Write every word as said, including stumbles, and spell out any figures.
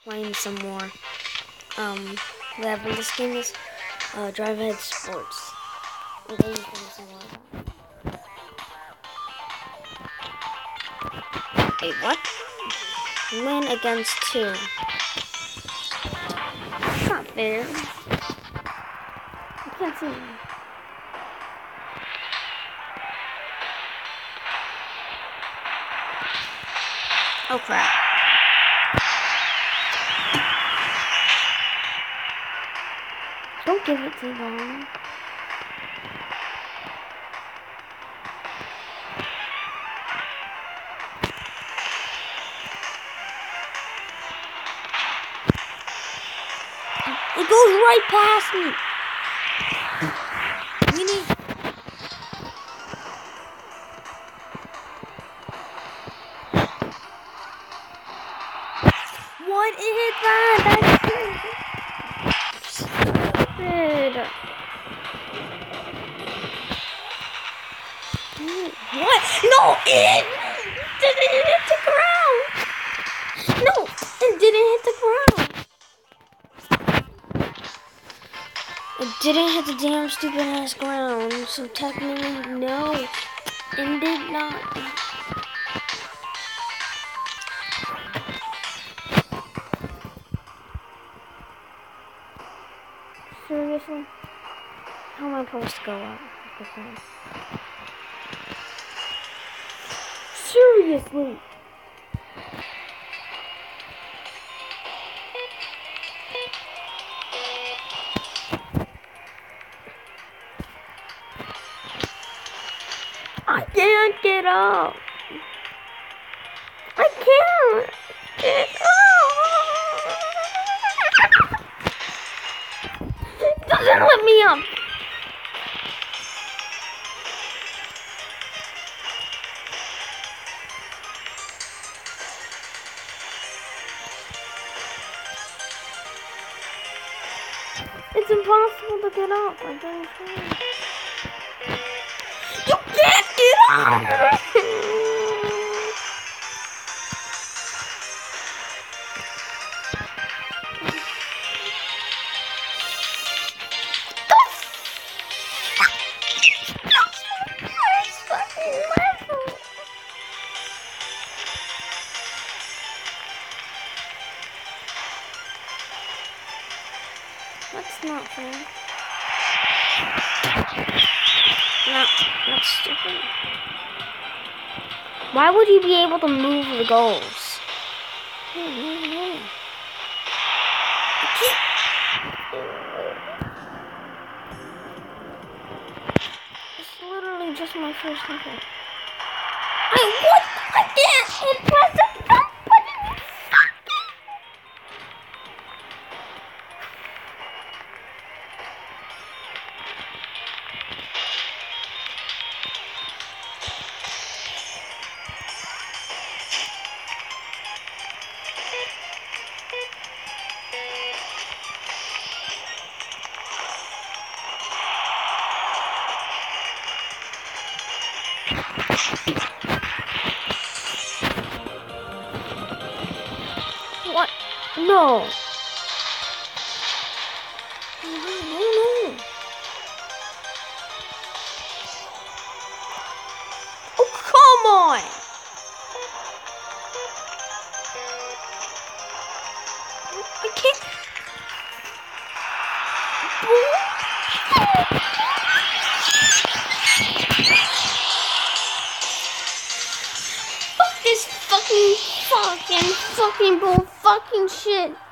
playing some more. Um, whatever this game is, uh, Drivehead Sports. We're going to play some more of that. Wait, what? Win against two. That's not fair. I can't see. Oh crap. Don't give it too long. It goes right past me. We need. What is that? That's stupid. What? No, it didn't hit the ground. No, it didn't hit the ground. It didn't hit the damn stupid ass ground. So technically, no, it did not. Seriously? How am I supposed to go up? Seriously? I can't get up. I can't get up. It doesn't let me up. It's impossible to get up. I don't know. You can't get up! That's not fair. No, that's stupid. Why would you be able to move the goals? No, no, no. I can't. It's literally just my first level. I what? I can't press the button. What? No. No, no, no. Oh, come on. I can't. Fuck this fucking fucking fucking bull fucking shit.